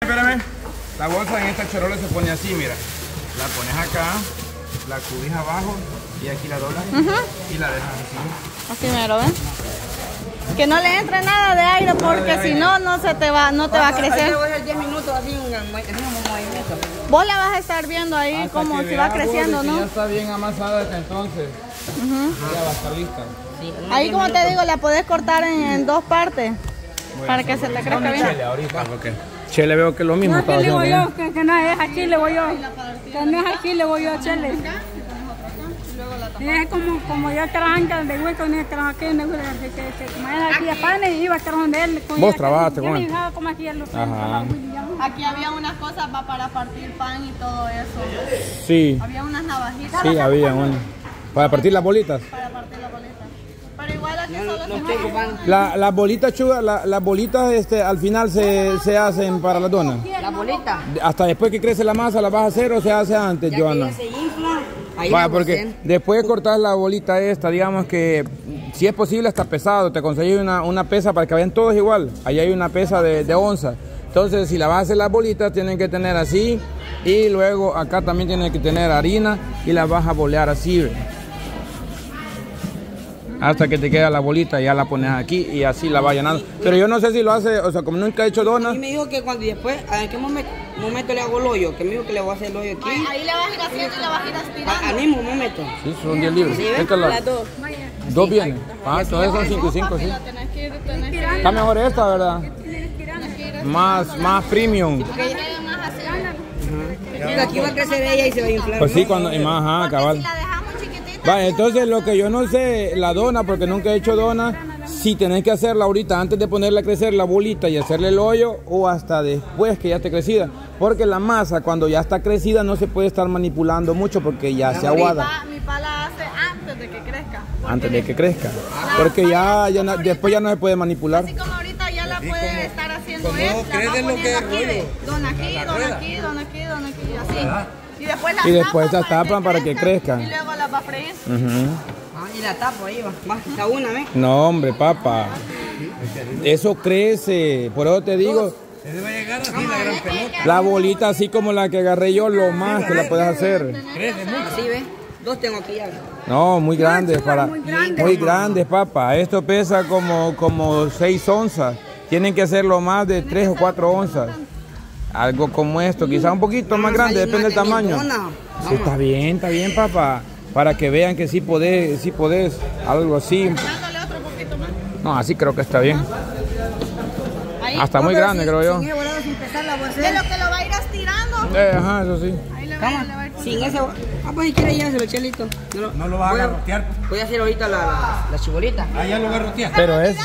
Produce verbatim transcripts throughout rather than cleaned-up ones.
Espérame. La bolsa en esta charola se pone así, mira. La pones acá, la cubijas abajo y aquí la doblas uh-huh. y la dejas así. Así mero, ¿ven? Que no le entre nada de aire porque si no, no se te va, no te va a crecer. diez minutos así un movimiento. Vos la vas a estar viendo ahí hasta como si va creciendo, ¿no? Ya está bien amasada hasta entonces. Uh-huh. Ya va a estar lista. Sí, ahí como te digo, la podés cortar en, en dos partes bueno, para que se te crezca bien. Chile ahorita, porque Chile veo que es lo mismo. No, que le voy yo, que, que no es a Chile voy yo. Que no es a Chile voy yo a Chile. Es como, como yo trabajo de hueco, ni trabajo aquí, ni que que como era aquí a Pane, iba a trabajar de él. Vos trabajaste con él. Como aquí él. Aquí había unas cosas para partir pan y todo eso. Sí. Había unas navajitas. Sí, había una. ¿Para partir las bolitas? Para partir las bolitas. Pero igual aquí solo no, se no tengo pan. La, las bolitas, chuga, la, las bolitas este, al final se, se hacen para las donas. La bolita. Hasta después que crece la masa, ¿la vas a hacer o se hace antes, ya Joana? Que ya se infla, ahí vaya, porque después de cortar la bolita esta, digamos que si es posible está pesado, te conseguís una, una pesa para que vayan todos igual. Ahí hay una pesa de, de onza. Entonces, si la vas a hacer las bolitas, tienen que tener así. Y luego acá también tienen que tener harina y la vas a bolear así, ¿ve? Hasta que te queda la bolita, ya la pones aquí y así la vas llenando. Pero yo no sé si lo hace, o sea, como nunca he hecho donas. Y me dijo que cuando y después, ¿en qué momento, momento le hago el hoyo? Que me dijo que le voy a hacer el hoyo aquí. Ahí le vas a ir haciendo y le vas a ir aspirando. Al mismo momento. Sí, son diez libras. ¿Sí, esta la, las dos. Dos vienen. Ah, entonces son cinco y cinco, sí. Está mejor esta, ¿verdad? Más, más premium. Mira, aquí va a crecer ella y se va a inflar. Pues sí, cuando, y más, ajá, cabal. Vale, entonces lo que yo no sé, la dona, porque nunca he hecho dona, si tenés que hacerla ahorita antes de ponerla a crecer la bolita y hacerle el hoyo o hasta después que ya esté crecida. Porque la masa cuando ya está crecida no se puede estar manipulando mucho porque ya se aguada. Mi pa la hace antes de que crezca. Antes de que crezca. Porque ya, ya no, después ya no se puede manipular. Así como ahorita ya la puede estar haciendo él, la va poniendo aquí de don aquí, don aquí, don aquí, don aquí, así. Y después las y después tapan, las tapan para que crezcan. Y luego las va a freír. Uh-huh. Ah, y la tapo ahí va. Va, la una, ¿ves? No, hombre, papá. Eso crece. Por eso te digo. Se va a llegar así la gran pelota. La bolita así como la que agarré yo, lo más que la puedes hacer. Crece mucho. Así, ¿ves? Dos tengo aquí ya. No, muy grandes para. Muy grandes, papá. Esto pesa como, como seis onzas. Tienen que hacerlo más de tres o cuatro onzas. Algo como esto, quizás un poquito más grande, depende del tamaño. Sí, está bien, está bien, papá. Para que vean que sí podés, sí podés. Algo así. No, así creo que está bien. Hasta muy grande, creo yo. De lo que lo va a ir estirando. Eh, ajá, eso sí. Sin ese. Ah, pues si quiere ya se lo echelito. No lo, no lo vas a garrotear. Voy a hacer ahorita la, la, la chibolita. Ah, ya lo garroteas. Pero es.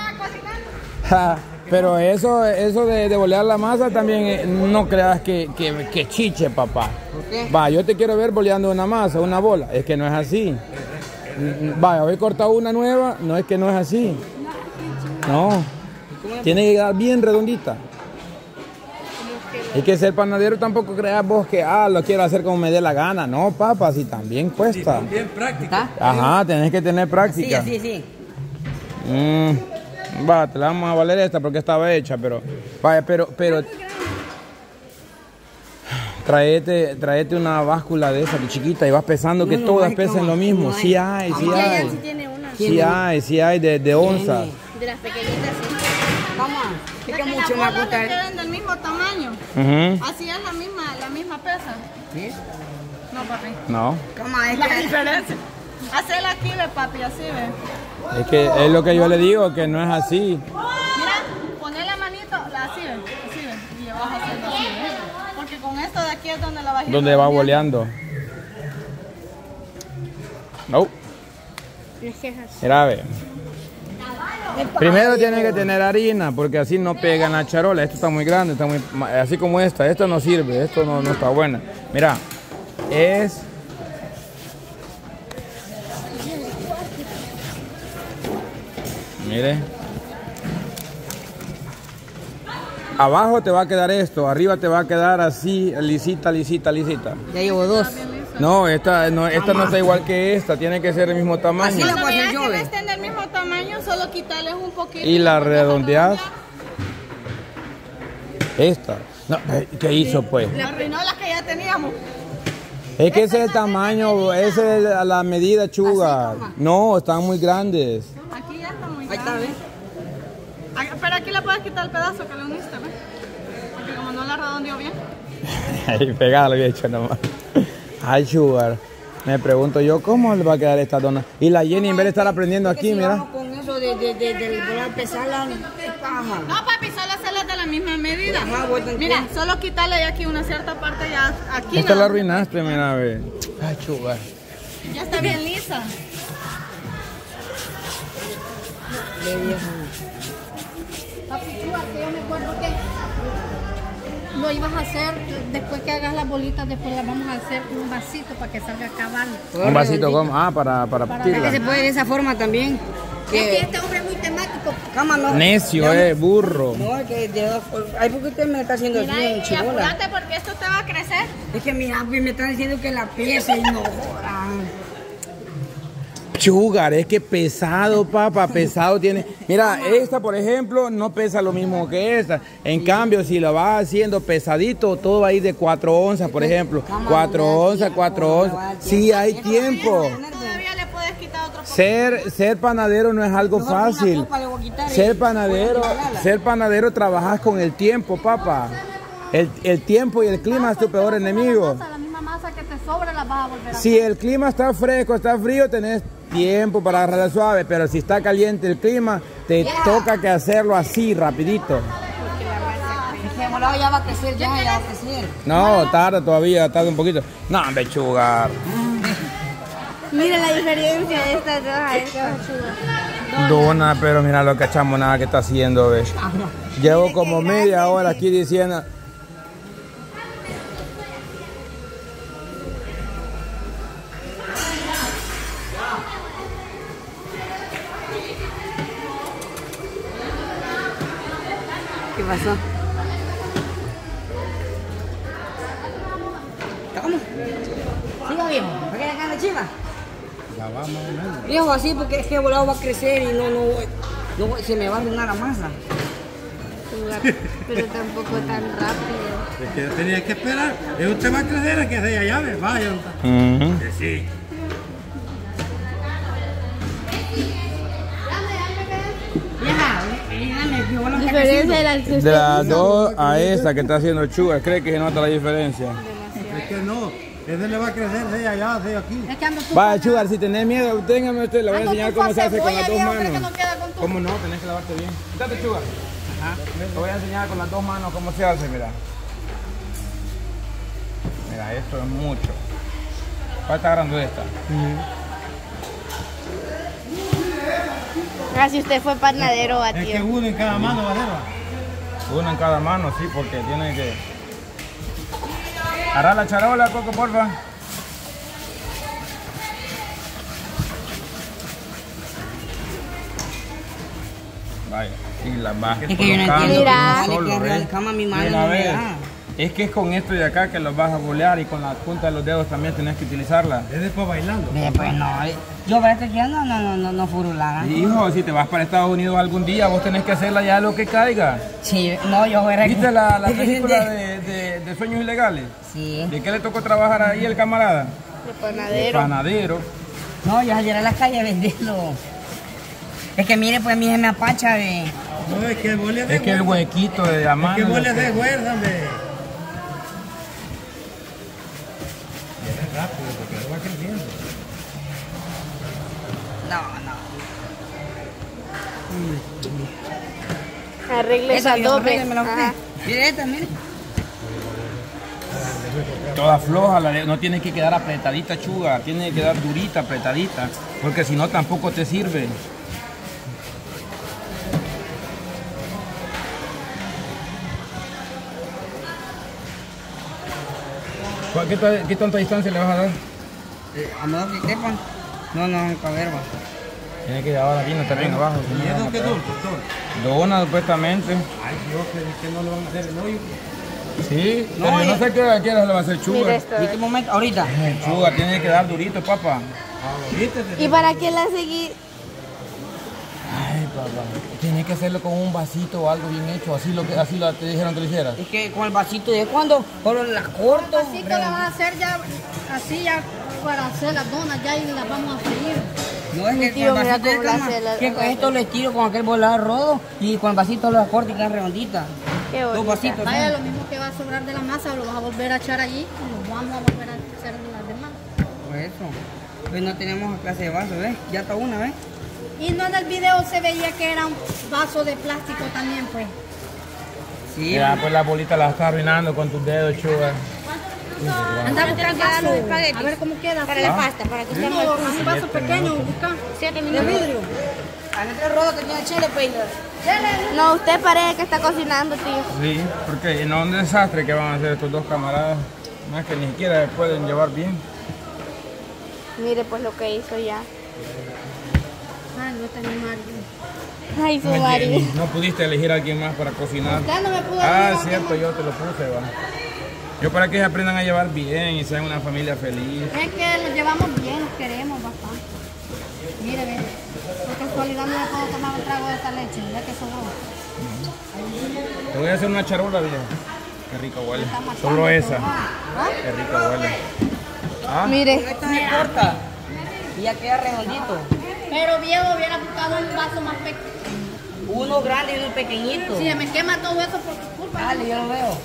Pero eso, eso de, de bolear la masa también eh, no creas que, que, que chiche, papá. ¿Por qué? Va, yo te quiero ver boleando una masa, una bola. Es que no es así. Va, hoy he cortado una nueva, no es que no es así. No. Tiene que quedar bien redondita. Y que ser panadero tampoco creas vos que, ah, lo quiero hacer como me dé la gana. No, papá, si también cuesta. Sí, bien práctica. Ajá, tenés que tener práctica. Sí, sí, sí. Mm. Va, te la vamos a valer esta porque estaba hecha, pero vaya, pero, pero traete, traete una báscula de esa chiquita y vas pesando que no, todas no, pesen no, lo mismo. no Sí hay, sí hay. Sí tiene una. Sí hay, sí hay de, de onza. De las pequeñitas, sí. Vamos, es que Las mucho me bolas le gusta. quedan del mismo tamaño. Uh-huh. Así es la misma, la misma pesa. ¿Sí? No, papi. No. ¿Cómo es La que? diferencia. Hacela aquí, ve, papi, así, ve. Es que es lo que yo le digo, que no es así. Mira, poné la manito, la así, ve, así, ve. Y le vas haciendo así, ve. Porque con esto de aquí es donde la vas a ir Donde va boleando. No. Mira, ve. Primero tiene que tener harina, porque así no pega en la charola. Esto está muy grande, está muy, así como esta. Esto no sirve, esto no, no está buena. Mira, es... Mire. Abajo te va a quedar esto, arriba te va a quedar así, lisita, lisita, lisita. Ya llevo dos. No, esta no, esta no está igual que esta, tiene que ser del mismo tamaño. Así la Cuando voy a veas hacer que yo, no ve. estén del mismo tamaño, solo quitarles un poquito. Y la redondeas. Esta. No, ¿qué hizo pues? Le arruinó las que ya teníamos. Es que ese es el tamaño, ese es la medida, Sugar. No, están muy grandes. Aquí ya está muy Ahí está, grande. ¿ves? Ah, pero aquí le puedes quitar el pedazo que le uniste, ¿ves? Porque como no la redondeó bien. Ay, pegada lo había hecho nomás. Ay, Sugar. Me pregunto yo, ¿cómo le va a quedar esta dona? Y la Jenny, en vez de estar aprendiendo aquí, si mira. vamos con eso de, de, de, de volar pesarla, es paja. No, papi, solo hacerlas de la misma medida. Ajá, vos te Mira, entiendes. solo quitarle de aquí una cierta parte ya aquí. Esta la nada. arruinaste, mira, ve. Ay, Sugar. Ya está bien lisa. De vieja. Papi, Sugar, que yo me acuerdo que lo ibas a hacer, después que hagas las bolitas, después las vamos a hacer con un vasito para que salga cabal. Un vasito como, ah, para, para Es que se partirla. puede de esa forma también. Es que Que, este hombre es muy temático. cama, no. Necio, No, eh, burro. No, es que de dos formas. Ay, ¿por qué usted me está haciendo así Mira, en y chibola? apúrate porque esto te va a crecer. Es que mira, pues, me están diciendo que la pieza y no jodan. Sugar, es que pesado, papá, pesado tiene. Mira, esta, por ejemplo, no pesa lo mismo que esta. En cambio, si lo vas haciendo pesadito, todo va a ir de cuatro onzas, por ejemplo. cuatro onzas, cuatro onzas. Sí, hay tiempo. Todavía le puedes quitar otro poco. Ser, ser panadero no es algo Mejor una fácil. copa le voy a quitar y- Ser panadero, ser panadero trabajas con el tiempo, papá. El, el tiempo y el clima es tu peor enemigo. La misma masa que te sobra la vas a volver a hacer. Si el clima está fresco, está frío, tenés tiempo para agarrarla suave, pero si está caliente el clima, te toca que hacerlo así, rapidito. Es que volado ya va a crecer, ya, ya va a crecer. No, tarda todavía, tarda un poquito. No, hombre, Sugar. Mira la diferencia de estas dos a estas. Dona, pero mira lo que chamonada que está haciendo, ¿ves? Llevo como media hora aquí diciendo. ¿Qué pasó? ¿Cómo? Siga, viejo. ¿Para qué le cae la chiva? La vamos a menos. Viejo, así porque es que volado va a crecer y no, no, voy- no voy- se me va a arruinar la masa. Pero tampoco tan rápido. Es que tenía que esperar. Es usted va a crecer, es que se llave. Vaya. Ujú. Que sí. Vieja, dígame, que bueno que Diferencia de las que De usted las hizo. dos a esta que está haciendo Sugar, ¿cree que se nota la diferencia? Es que no. Ese le va a crecer, se allá, se aquí. Es que ando tú Vaya, con- Sugar, si tenés miedo, téngame usted, le voy a ando enseñar tú con cómo se hace con cebolla, las dos viejo, ¿crees que manos. no queda con tu- ¿Cómo no? Tenés que lavarte bien. Quítate, Sugar. Ajá. Te voy a enseñar con las dos manos cómo se hace, mira. Mira, esto es mucho. ¿Cuál está agarrando esta? Ah, si usted fue panadero, Es que batió. uno en cada mano va a hacerla. Uno en cada mano, sí, porque tiene que... Agarra la charola, Coco, porfa. Vaya, y la vas Es que yo no colocando entiendo Mira. cómo solo, vale que arriba ¿ves? de cama mi De madre una no me vez. da. Es que es con esto de acá que los vas a bolear y con la punta de los dedos también tenés que utilizarla. Es después bailando. Mire, pues no, eh, yo para este que ando, no, no, no, no furular. ¿eh? Hijo, si te vas para Estados Unidos algún día, vos tenés que hacerla ya lo que caiga. Sí, no, yo voy a... ¿Viste la, la película de, de- de Sueños Ilegales? Sí. ¿De qué le tocó trabajar ahí el camarada? De De panadero. panadero. No, yo salir a la calle a venderlo. Es que mire, pues a mí se me apacha de... No, es que vos le haces Es que el fuerza. huequito de la Es mano. que vos le lo que- haces fuerza, hombre. Y es rápido, porque lo va creciendo. No, no. Arregle Esa esa viejo, doble. arréglemela usted. Ajá. Mire esta, mire. Toda floja, la de- no tiene que quedar apretadita, Chuga, tiene que quedar durita, apretadita, porque si no tampoco te sirve. ¿Cuál- ¿Qué, ta- qué tanta distancia le vas a dar? Eh, a modo que quepan. No, no, en caberba. Tiene que llevar aquí, no también abajo. ¿Y eso qué son, doctor? Dona, supuestamente. Ay, Dios, que, que no lo van a hacer el hoyo. Sí, No, pero yo no eh. sé qué qué hora le va a hacer Mira Chuga. esto. En este momento, ahorita. Chuga, tiene que quedar durito, papá. Ahorita se- ¿Y para qué la seguí? Ay, Tienes que hacerlo con un vasito o algo bien hecho, así lo que así lo, te dijeron que lo hicieras. Es que con el vasito de cuando solo las corto. Así que la vas a hacer ya, así ya para hacer las donas ya y las vamos a freír. No, es que Tío, con el mira vasito de cómo la cama, hace la- que con esto lo estiro con aquel volar rodo y con el vasito lo corto y queda redondita. Qué Dos bonito. vasitos. Vaya, ¿no? lo mismo que va a sobrar de la masa, lo vas a volver a echar allí y lo vamos a volver a hacer de las demás. Por eso. Pues no tenemos clase de vaso, ¿ves? Ya está una, ¿ves? Y no en el video se veía que era un vaso de plástico también, pues. Sí. Ya, pues la bolita la está arruinando con tus dedos, chuga. Anda a buscar que dar los vaso, espaguetis. a ver cómo queda. Para así. la pasta, para que sea No, muy un vaso pequeño, busca. Siete De minutos. vidrio. Adentro rodo tenía chile, pues. No, usted parece que está cocinando, tío. Sí, porque no un desastre que van a hacer estos dos camaradas. Más que ni siquiera se pueden llevar bien. Mire pues lo que hizo ya. Ay, no está mi marido. Ay, su No, marido. no pudiste elegir a alguien más para cocinar. Usted no me pudo Ah, ayudar, cierto, yo te lo puse, va. Yo para que se aprendan a llevar bien y sean una familia feliz. Es que los llevamos bien, los queremos bastante. Mire, ve, por casualidad no le puedo tomar un trago de esta leche, ya que sobró. Te voy a hacer una charola, vieja. Qué rico huele. Está matando Solo todo. esa. ¿Ah? Qué rico huele. ¿Ah? Mire. Esta se corta y ya queda redondito. Pero viejo, hubiera buscado un vaso más pequeño. Uno grande y uno pequeñito. Si se me quema todo eso por tu culpa. Dale, yo lo veo.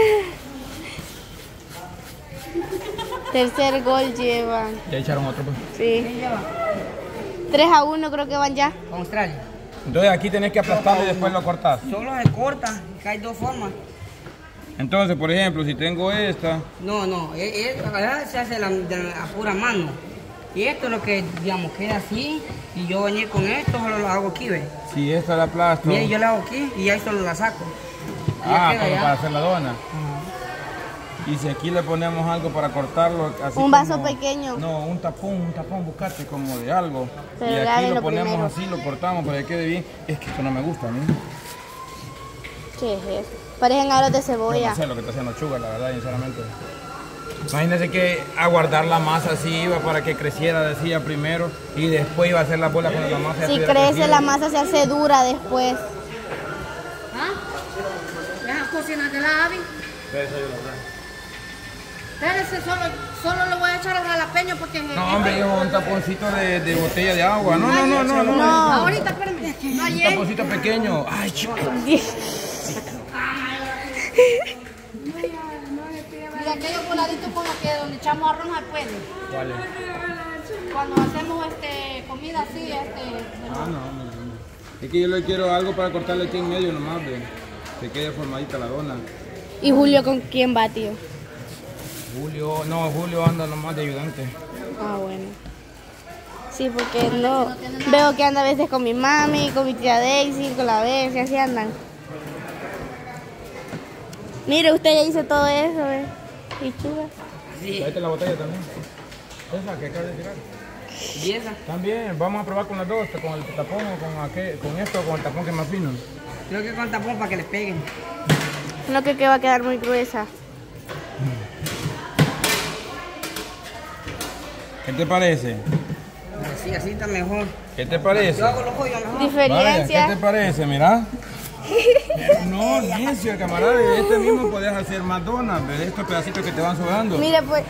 Tercer gol llevan. Ya echaron otro, pues. Sí. tres a uno creo que van ya. Con Australia. Entonces aquí tenés que aplastarlo y después lo cortás. Solo se corta, que hay dos formas. Entonces, por ejemplo, si tengo esta, No, no, es, es- acá se hace la, de la pura mano. Y esto es lo que, digamos, queda así. Y yo bañé con esto, solo lo hago aquí, ¿ves? si esta la aplasto. Mira, yo la hago aquí y ahí solo la saco. Y Ah, ya queda como ya. para hacer la dona. Ajá. Y si aquí le ponemos algo para cortarlo, así Un vaso como- pequeño. No, un tapón, un tapón, buscate como de algo. Pero y aquí lávenlo lo ponemos primero. así, lo cortamos para que quede bien. Es que esto no me gusta a mí. ¿Qué es eso? Parecen aros de Yo cebolla. no sé lo que está haciendo Chuga, la verdad, sinceramente. Imagínense que aguardar la masa así iba para que creciera, decía primero, y después iba a hacer la bola cuando la masa ya Si estuviera crece crecida. la masa se hace dura después. ¿Ah? Deja cocinar de la Avi. Espérese, solo, solo le voy a echar el jalapeño porque... No, hombre, hijo, un taponcito de, de botella de agua. No, no, no, no, no. No. Ahorita, espérame. No Un ayer. taponcito pequeño. Ay, chico. Y aquellos voladitos con los que donde echamos arroz no se puede. ¿Cuál es? Cuando hacemos este, comida así, este... Ah, no, no, no. Es que yo le quiero algo para cortarle aquí en medio nomás, ve. Que quede formadita la dona. ¿Y Julio con quién va, tío? Julio, no, Julio anda nomás de ayudante. Ah, bueno. Sí, porque no... Veo que anda a veces con mi mami, con mi tía Daisy, con la Bessie, así andan. Mire, usted ya hizo todo eso, ¿ves? Y chuga. Sí, Tráete la botella también. Esa que acabas de tirar. y esa. También, vamos a probar con las dos, con el tapón o con, aquel, con esto o con el tapón que es más fino. Creo que con tapón para que les peguen. No creo que va a quedar muy gruesa. ¿Qué te parece? Así, así está mejor. ¿Qué te parece? Yo hago los hoyos mejor. Vaya, ¿qué Diferencia. te parece? Mira. No, necio, camarada. De este mismo puedes hacer más donas, de estos pedacitos que te van sobrando. Mire, pues,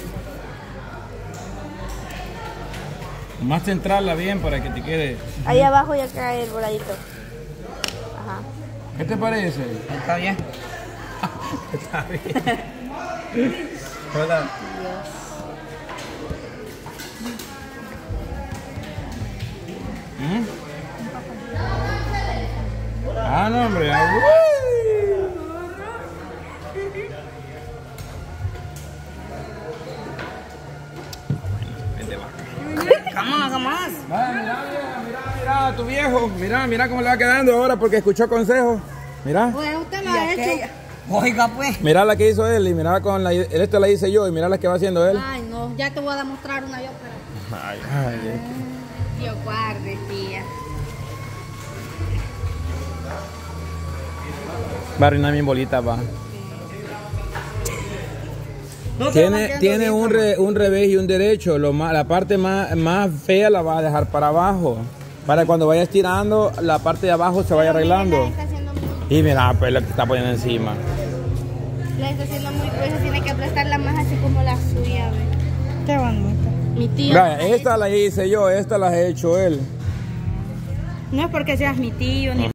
Más centrarla bien para que te quede. ahí abajo ya cae el voladito. Ajá. ¿Qué te parece? Está bien. Está bien. Hola. ¿Mm? Ah, no, hombre. Uy. Vente, vaca. Jamás, jamás. Vaya, mira, mira, mira, mira a tu viejo. Mira, mira cómo le va quedando ahora porque escuchó consejos. Mira. Pues usted Y lo ha hecho. aquella. Oiga, pues. Mira la que hizo él y mira con la esto la hice yo y mira la que va haciendo él. Ay, no, ya te voy a demostrar una yo, pero... Ay, ay, Dios guarde, tía. va a arruinar mi bolita, va. No te van Tiene, quedando tiene bien, un, re- un revés y un derecho. Lo más, la parte más, más fea la va a dejar para abajo. Para cuando vaya estirando, la parte de abajo se vaya arreglando. Mira, está haciendo muy... Y mira, pues lo que está poniendo encima. La está haciendo muy gruesa, tiene que aplastarla más así como la suya, ¿ves? Qué bonito. Mi tío. Vaya, esta la hice yo, esta la he hecho él. No es porque seas mi tío ni